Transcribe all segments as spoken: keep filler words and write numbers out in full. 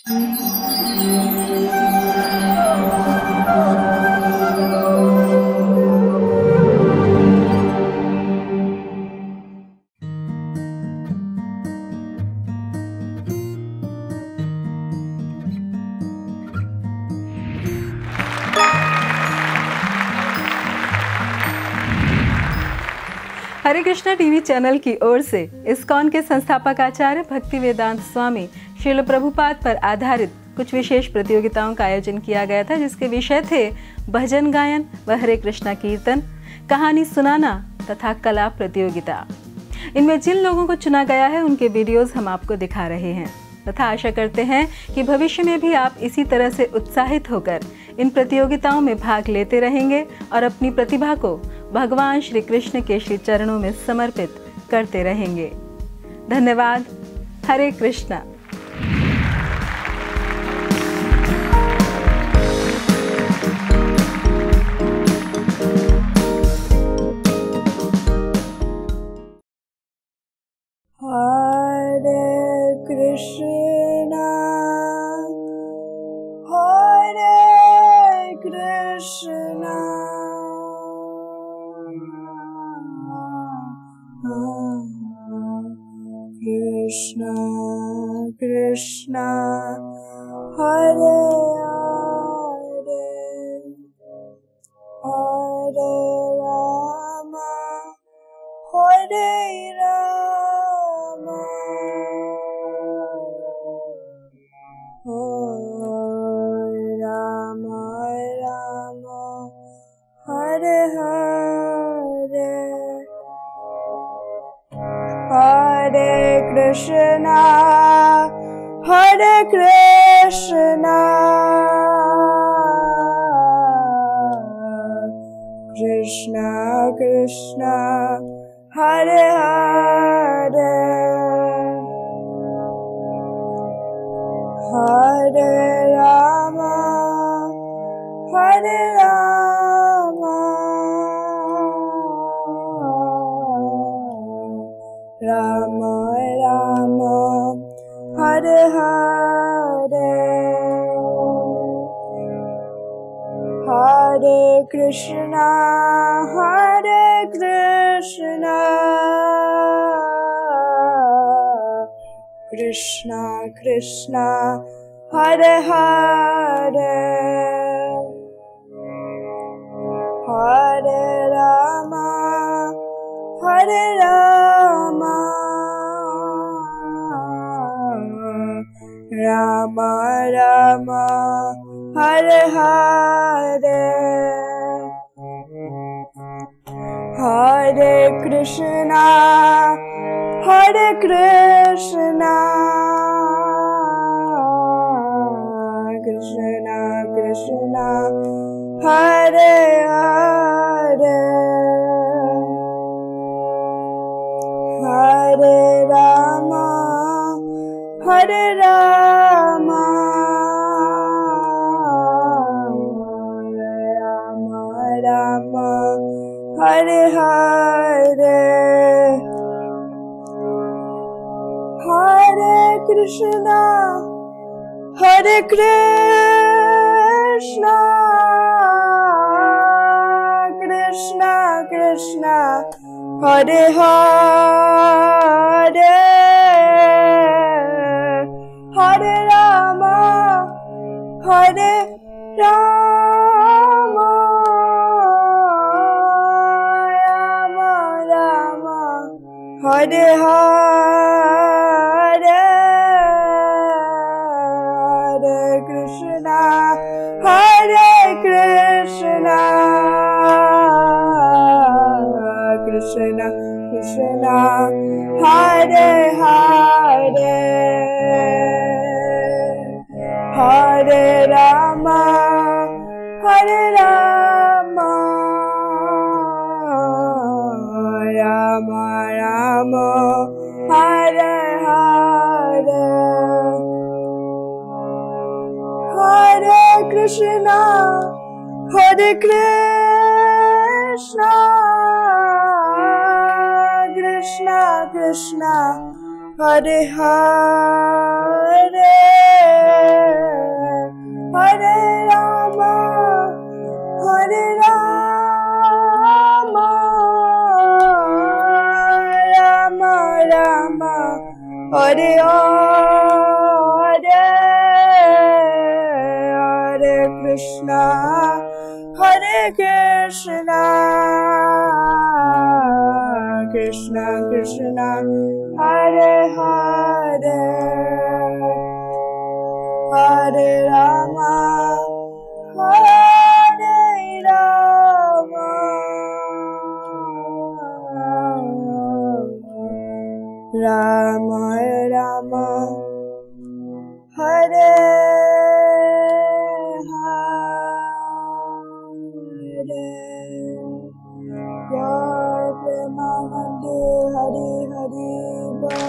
हरे Krishna TV channel की ओर से ISKCON के संस्थापक आचार्य भक्ति वेदांत स्वामी श्रील प्रभुपाद पर आधारित कुछ विशेष प्रतियोगिताओं का आयोजन किया गया था, जिसके विषय थे भजन गायन व हरे कृष्णा कीर्तन, कहानी सुनाना तथा कला प्रतियोगिता। इनमें जिन लोगों को चुना गया है उनके वीडियोस हम आपको दिखा रहे हैं तथा आशा करते हैं कि भविष्य में भी आप इसी तरह से उत्साहित होकर इन प्रतियोगिताओं में भाग लेते रहेंगे और अपनी प्रतिभा को भगवान श्री कृष्ण के श्री चरणों में समर्पित करते रहेंगे। धन्यवाद। हरे कृष्णा। हरे कृष्णा हरे कृष्णा कृष्णा कृष्णा हरे हरे हरे राम हरे राम हरे राम राम हरे हरे हरे कृष्णा हरे कृष्णा कृष्णा कृष्णा हरे हरे हरे राम हरे राम राम राम हरे हरे हरे कृष्णा हरे कृष्णा कृष्णा कृष्णा हरे हरे हरे राम हरे राम राम राम हरे हरे हरे कृष्णा हरे कृष्णा कृष्णा कृष्णा हरे हरे हरे राम हरे राम राम राम हरे हरे हरे कृष्णा हरे कृष्णा कृष्णा कृष्णा हरे हरे हरे राम हरे राम राम राम हरे हरे हरे कृष्णा हरे कृष्णा कृष्णा कृष्णा हरे हरे हरे राम हरे राम राम राम हरे हरे हरे कृष्णा हरे Krishna Krishna Krishna Hare Hare Krishna, Hare Krishna, Krishna Krishna, Hare Hare, Hare Rama, Hare Rama, Rama Rama, Hare Hare, Jai Premanande Hari Hari Bol.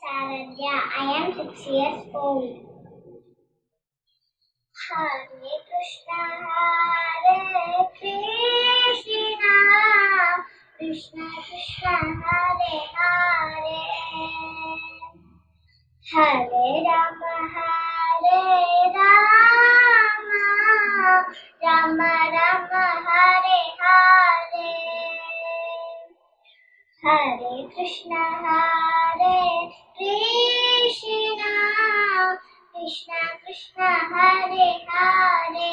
Saradya. I am six years old. Hare Krishna, Hare Krishna, Krishna Krishna, Hare Hare, Hare Rama, Hare Rama, Rama Rama, Hare Hare, Hare Krishna, Hare Krishna, Krishna Krishna, Hare Hare,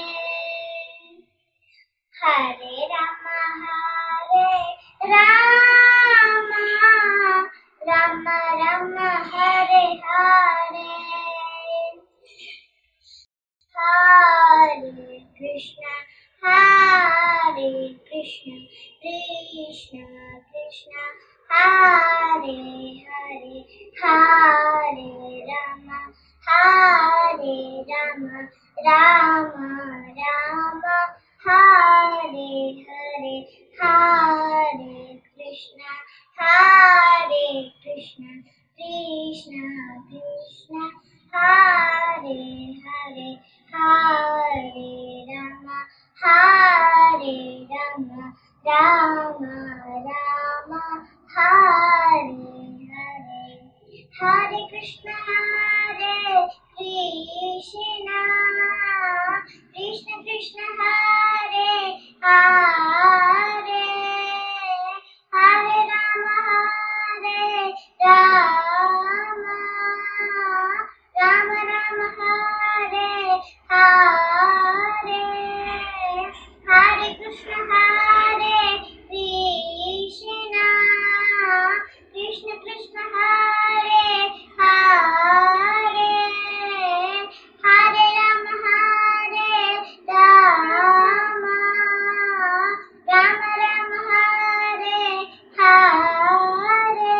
Hare Rama, Hare Rama, Rama Rama, Hare Hare, Hare Krishna, Hare Krishna, Krishna Krishna, Hare Hare, Hare Rama, Hare Rama, Rama Rama, Hare Hare, Hare Krishna, Hare Krishna, Krishna Krishna, Hare Hare, Hare Rama, Hare Rama, Rama Rama, Hare Hare, Hare Krishna, Hare Krishna, Krishna Krishna, Hare Hare, Hare Rama, Hare Rama, Rama Rama, Hare Hare, Hare Krishna, Hare Krishna, Krishna Krishna, Hare Hare, Hare Rama, Hare Rama, Rama Rama, Hare Hare,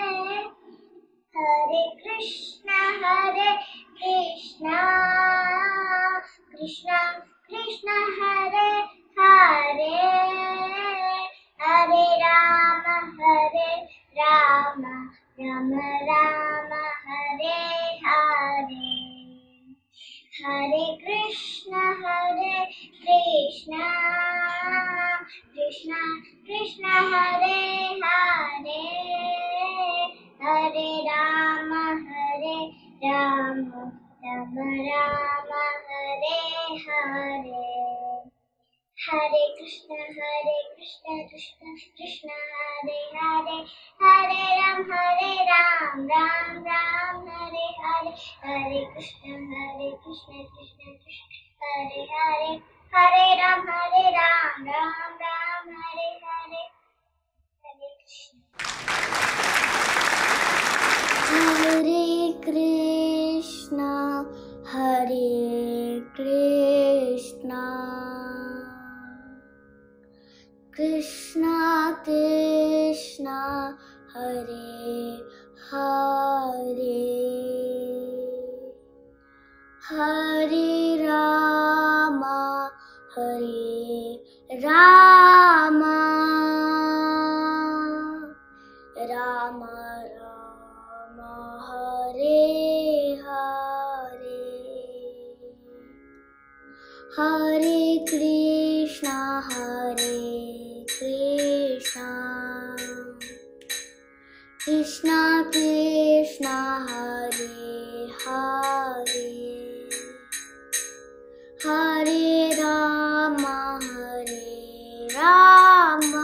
Hare Krishna, Hare Krishna, Krishna Krishna, Hare Hare, Hare Rama, Hare Rama, Rama Rama, Hare Hare, Hare Krishna, Hare Krishna, Krishna Krishna, Hare Hare, Hare Rama, Hare Rama, Rama Rama, Hare Hare, Hare Krishna, Hare Krishna, Krishna Krishna, Hare Hare, Hare Ram, Hare Ram, Ram Ram, Hare Hare, Hare Krishna, Hare Krishna, Krishna Krishna, Hare Hare, Hare Ram, Hare Ram, Ram Ram, Hare Hare, Hare Krishna. Hare Krishna, Hare Krishna, Krishna Krishna, Hare Hare, Hare Rama, Hare Rama, Rama Rama, Hare Hare, Hare Krishna, Hare Krishna, Krishna Krishna, Hare Hare, Hare Rama, Hare Rama,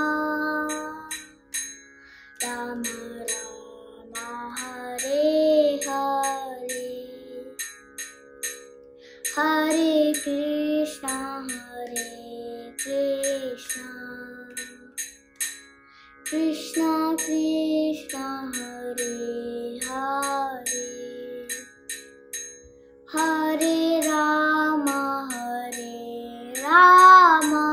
Rama Rama, Hare Hare, Hare Krishna, Hare Krishna, Krishna Krishna, Hare Hare, Hare Rama, Hare Rama,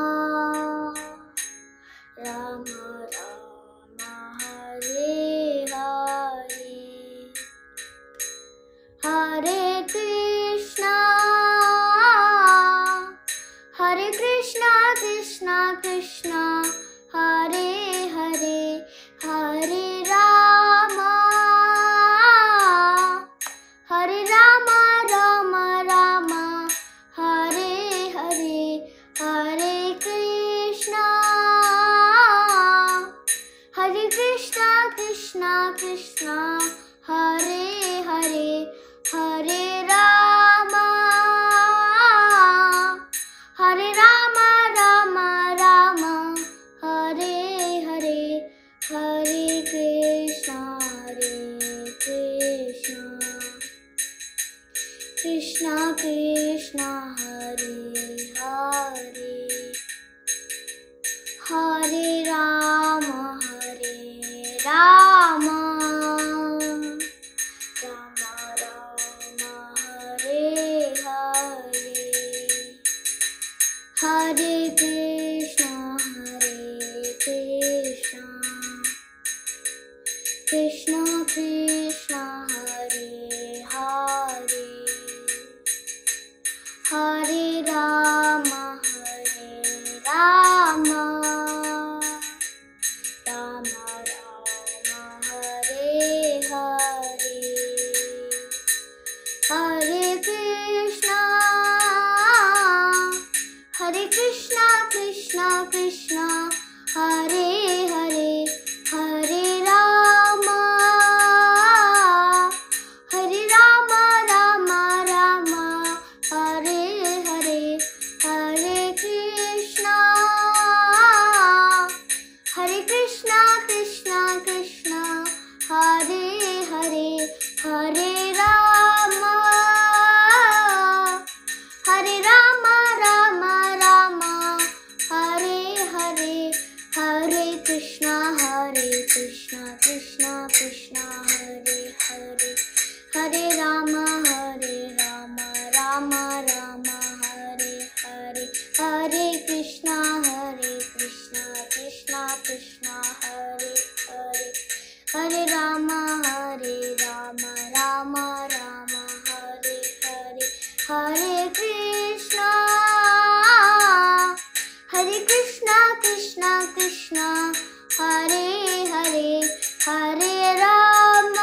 Rama Rama, Hare Hare, Hare Krishna, Hare Krishna, Krishna Krishna, Krishna Hare Hare Hare Ram Hare Ram Ram Ram Hare Hare Hare Krishna Hare Krishna Krishna Krishna Hare Hare Hare Ram Hare Ram Ram Ram Hare Hare Hare Krishna Hare Krishna Krishna Krishna Hare Hare Hare Ram Hare Ram Ram Ram Hare Hare Hare Krishna Hare Krishna Krishna Krishna Hare Hare Hare Ram Hare Ram Ram Ram Hare Hare Hare Krishna Hare Krishna Krishna Krishna Hare Hare Hare Ram Hare Ram Ram Ram Hare Hare Hare Krishna Hare Krishna Krishna Krishna Hare Hare Hare Ram Hare Ram Ram Ram Hare Hare Hare Krishna Hare Krishna Krishna Krishna Hare Hare Hare Ram Hare Ram Ram Ram Hare Hare Hare Krishna Hare Krishna Krishna Krishna Hare Hare Hare Ram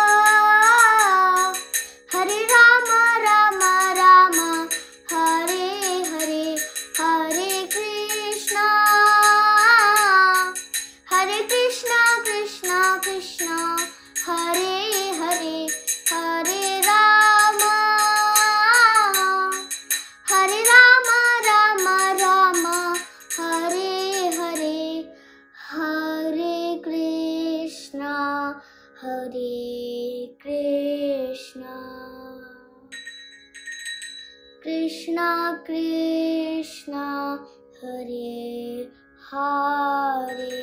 Hare Ram Ram Ram Hare Hare Hare Krishna Hare Krishna Krishna Krishna Hare Hare Hare Ram Hare Ram Ram Ram Hare Hare Hare Krishna Hare Krishna Krishna Krishna Hare Hare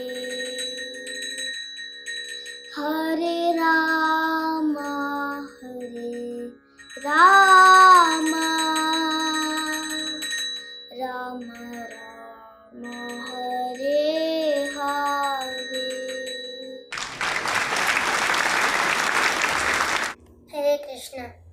Hare Ram Hare Ram Ram Ram Hare Hare Hare Krishna.